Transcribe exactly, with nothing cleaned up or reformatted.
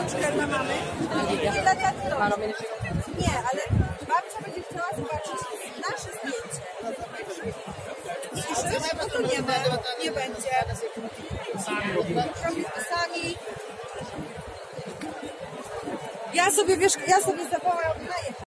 rączkę dla mamy. Nie dla taty rączkę. Nie, ale babcia będzie chciała zobaczyć nasze zdjęcie. Słyszysz? No to nie, nie będzie. Robimy sami. Ja sobie, wiesz, ja sobie zawołam